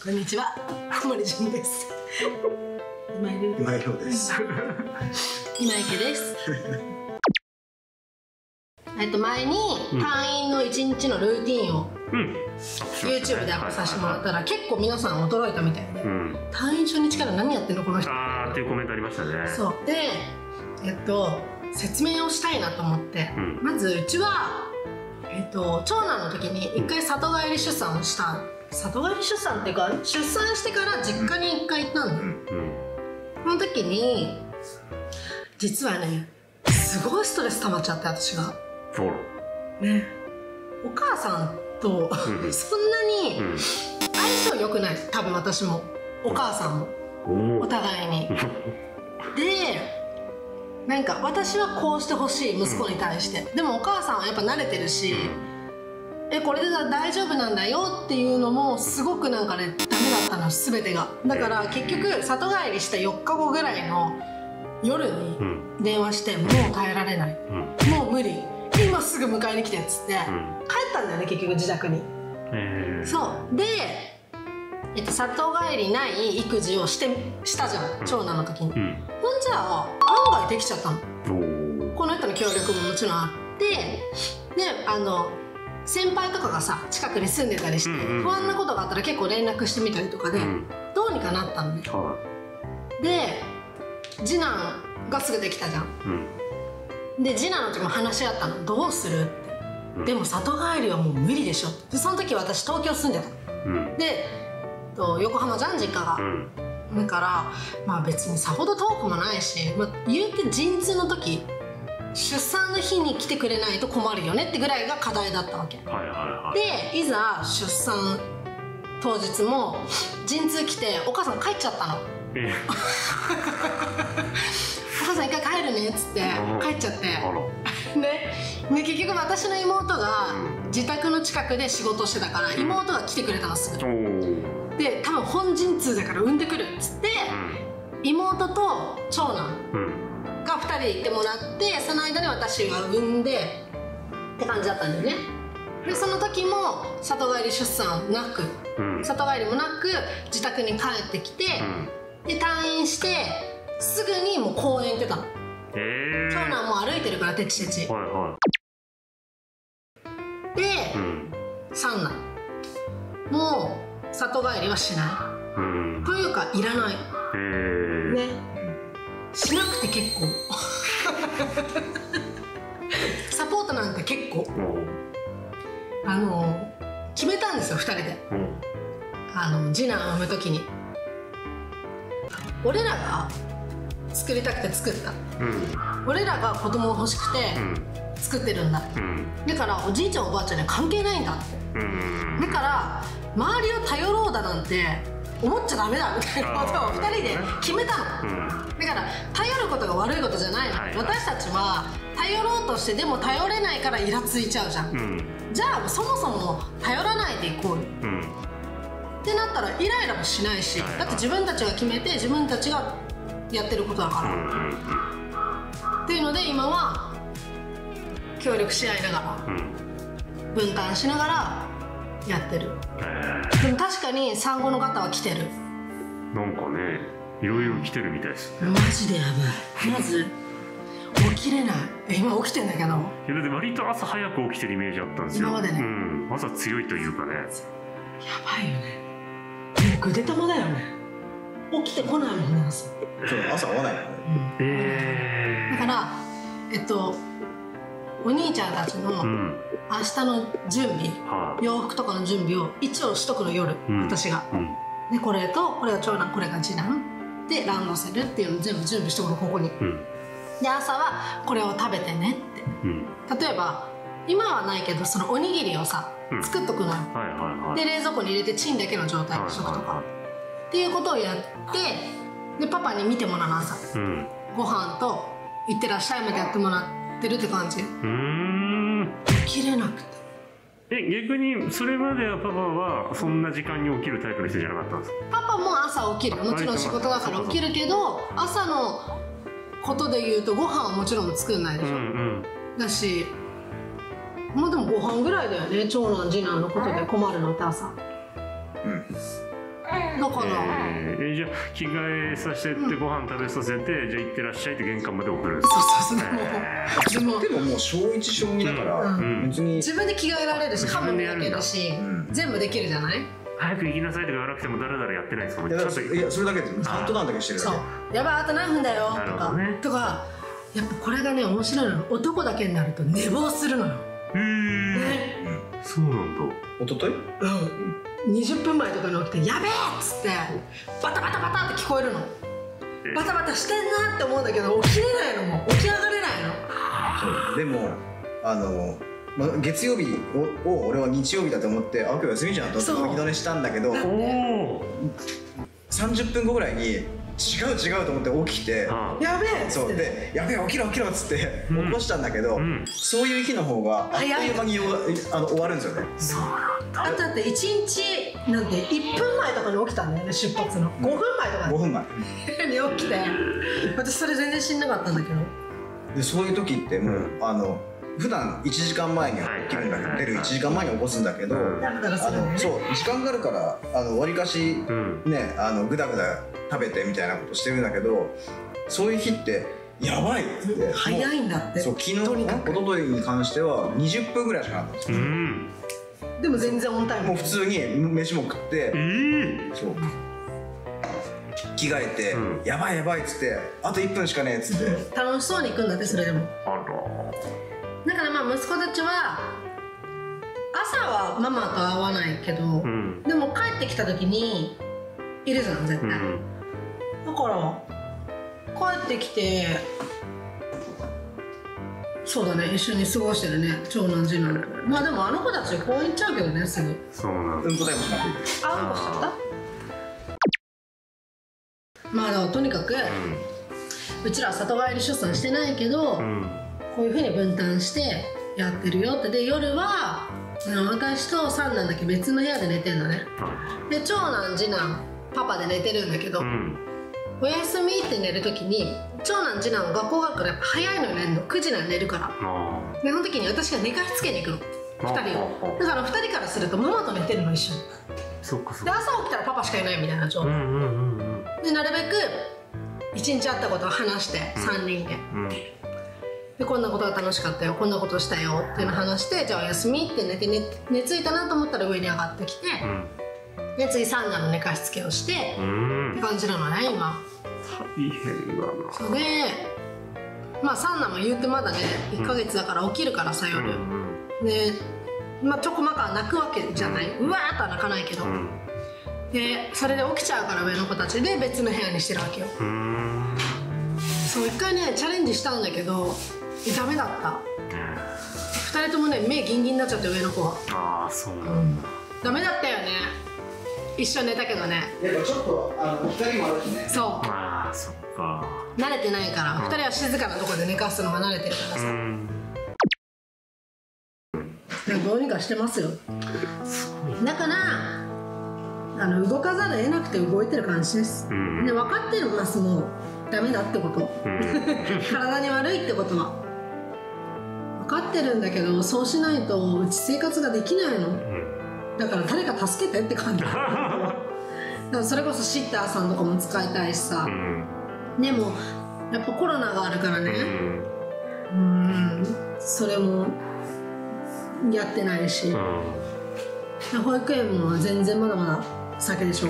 こんにちは、小森純です。今井亮です。今池です。前に退院の1日のルーティンを YouTube でアップさせてもらったら結構皆さん驚いたみたいで、退院初日から何やってんのこの人っていうコメントありましたね。 そうで、説明をしたいなと思って、まずうちは長男の時に1回里帰り出産をした。里帰り出産っていうか出産してから実家に1回行ったんだよ。その時に実はね、すごいストレス溜まっちゃって、私がね、お母さんとそんなに相性良くない。多分私もお母さんもお互いにで、なんか私はこうしてほしい、息子に対して。でもお母さんはやっぱ慣れてるし、これで大丈夫なんだよっていうのもすごくなんかね、ダメだったの、全てが。だから結局里帰りした4日後ぐらいの夜に電話して、もう耐えられない、もう無理、今すぐ迎えに来てっつって帰ったんだよね、結局自宅に。そうで、里帰りない育児をしたじゃん、長男の時に。ほんじゃあ案外できちゃったの。この人の協力ももちろんあって、で先輩とかがさ近くに住んでたりして、不安なことがあったら結構連絡してみたりとかで、どうにかなったのね。で次男がすぐできたじゃん。で次男の時も話し合ったの、どうするって。でも里帰りはもう無理でしょって。その時私東京住んでた。で横浜じゃん実家が。だからまあ別にさほど遠くもないし、言うて陣痛の時出産の日に来てくれないと困るよねってぐらいが課題だったわけで、いざ出産当日も陣痛来てお母さん帰っちゃったの。お母さん一回帰るねっつって帰っちゃってで結局私の妹が自宅の近くで仕事してたから、妹が来てくれたのすぐで、多分本陣痛だから産んでくるっつって、妹と長男が2人で行ってもらって、その間に私が産んでって感じだったんだよね。でその時も里帰り出産なく、里帰りもなく自宅に帰ってきて、で退院してすぐにもう公園行ってたの。長男も歩いてるからテチテチで、三男もう里帰りはしない、というかいらないね、しなくて結構サポートなんて結構決めたんですよ、2人で。次男を産む時に俺らが作りたくて作った、俺らが子供を欲しくて作ってるんだ、だからおじいちゃんおばあちゃんには関係ないんだって、だから周りを頼ろうだなんて思っちゃダメだみたいなことを2人で決めたの。だから頼ることが悪いことじゃないの。私たちは頼ろうとしてでも頼れないからイラついちゃうじゃん。じゃあそもそも頼らないでいこうよってなったらイライラもしないし、だって自分たちが決めて自分たちがやってることだからっていうので、今は協力し合いながら分担しながらやってる。でも確かに産後の方は来てる。 なんかね、いろいろ来てるみたいです。 マジでやばい。まず起きれない。今起きてんだけど。いやだって割と朝早く起きてるイメージあったんですよ。 今までね。 朝強いというかね。やばいよね。もうぐでたまだよね。起きてこないもんね、朝。 朝会わないよね。だからお兄ちゃんたちの明日の準備、洋服とかの準備を一応しとくの、夜、私が。でこれとこれが長男、これが次男でランドセルっていうのを全部準備しとくの、ここに。で朝はこれを食べてねって、例えば今はないけどそのおにぎりをさ作っとくのよ。で冷蔵庫に入れてチンだけの状態にしとくとかっていうことをやって、でパパに見てもらうの、朝ご飯といってらっしゃいまでやってもらってるって感じ。起きれなくて。 逆にそれまではパパはそんな時間に起きるタイプの人じゃなかったんですか？ パパも朝起きる、もちろん仕事だから起きるけど、朝のことで言うとご飯はもちろん作んないでしょ。だし、まあでもご飯ぐらいだよね、長男次男のことで困るのって朝。 だからじゃあ着替えさせてご飯食べさせて、じゃあ行ってらっしゃいって玄関まで送る。 そうでももう小1小2だから別に自分で着替えられるし、歯も磨けるし、全部できるじゃない。 早く行きなさいとか言わなくてもだらだらやってないんですか。 いやそれだけでカウントダウンだけしてるだけ。 そうやばいあと何分だよとかやっぱこれがね面白いの。男だけになると寝坊するのよ。 そうなんだ。 一昨日 20分前とかに起きてやべえっつってバタバタバタって聞こえるの。バタバタしてんなって思うんだけど起きれないの。も起き上がれないの。 でも月曜日を俺は日曜日だと思って今日休みじゃんと思って巻き止めしたんだけど、30分後ぐらいに違うと思って起きてやべえっつってそうでやべえ起きろっつって起こしたんだけど、そういう日の方があっという間に終わるんですよね。 そうなんだ。 だって1日なんて1分前とかに起きたんだよね。出発の5分前とか 5分前に起きて私それ全然知んなかったんだけど。 でそういう時ってもう普段1時間前に起きるんだけど出る1時間前に起こすんだけどそう時間があるからわりかしねグダグダ食べてみたいなことしてるんだけど、そういう日ってやばいって早いんだって。 そう昨日一昨日に関しては20分ぐらいしかなかったんですよ。 でも全然オンタイム。 もう普通に飯も食ってそう着替えてやばいっつってあと1分しかねえっつって楽しそうに行くんだって。それでもだから息子たちは朝はママと会わないけど、でも帰ってきた時にいるじゃん絶対、だから帰ってきてそうだね一緒に過ごしてるね長男次男。でもあの子たち公園行っちゃうけどねすぐ。 そうなんだ。 うんこタイムしなくていい。 うんこしちゃった。だからとにかく、うちらは里帰り出産してないけど、こういうふうに分担してやってるよって。で夜は私と三男だけ別の部屋で寝てるのね。で長男次男パパで寝てるんだけど、お休みって寝る時に長男次男学校があるからやっぱ早いのよ寝るの。9時なら寝るから。でその時に私が寝かしつけに行くの2人を。だから2人からするとママと寝てるの一緒に。 そっかそっでか。 朝起きたらパパしかいないみたいな状態で、なるべく1日あったことを話して3人で。でこんなことが楽しかったよこんなことしたよっていうのを話して、じゃあお休みって寝て寝ついたなと思ったら上に上がってきて、で次三男の寝かしつけをしてって感じなのね今。 大変だな。 それで三男も言うてまだね1ヶ月だから起きるからさ夜、でちょこまか泣くわけじゃない、うわーっとは泣かないけど、でそれで起きちゃうから上の子たちで別の部屋にしてるわけよ。そう1回ねチャレンジしたんだけどダメだった。2人ともね目ギンギンになっちゃって上の子は。 ああそうなんだ。 ダメだったよね。一緒に寝たけどね。 やっぱちょっと2人もあるしね。 そうそっか。 慣れてないから2人は静かなところで寝かすのが慣れてるからさ。どうにかしてますよ。だから動かざるを得なくて動いてる感じです。で分かってるますもうダメだってこと、体に悪いってことは分かってるんだけど、そうしないとうち生活ができないの、だから誰か助けてって感じだからそれこそシッターさんとかも使いたいしさ、でもやっぱコロナがあるからね、それもやってないし、保育園も全然まだまだ先でしょ。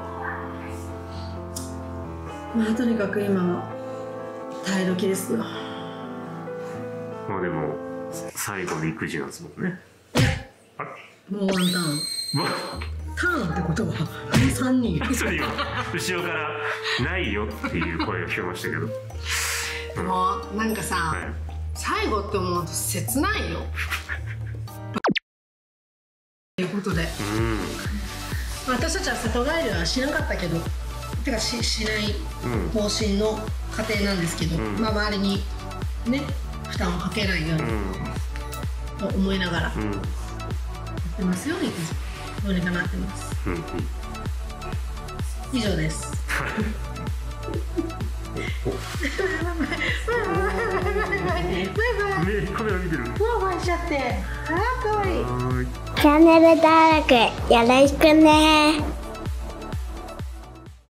とにかく今は耐え時ですよ。 でも最後の育児なんですもんね。 もうワンターン。ターンってことは3人後ろから「ないよ」っていう声が聞こえましたけど、 もうなんかさ、最後って思うと切ないよということで、私たちは里帰りはしなかったけど、てか しない方針の家庭なんですけど、周りにね負担をかけないように、と思いながらやってますよ。どうにかなってます。以上です。 カメラ見てる。 ワンワンしちゃって、かわいい。 チャンネル登録よろしくね。